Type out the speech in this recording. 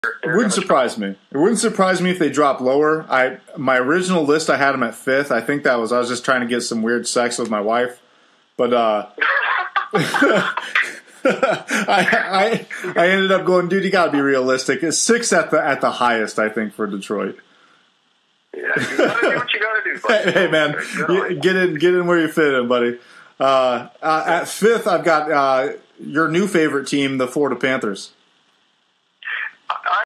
It wouldn't surprise me. It wouldn't surprise me if they drop lower. My original list, I had them at 5th. I think I was just trying to get some weird sex with my wife, but I ended up going, dude, you got to be realistic. It's 6 at the highest, I think, for Detroit. Yeah, you gotta do what you gotta do, buddy. Hey man, get in where you fit in, buddy. At 5th, I've got your new favorite team, the Florida Panthers.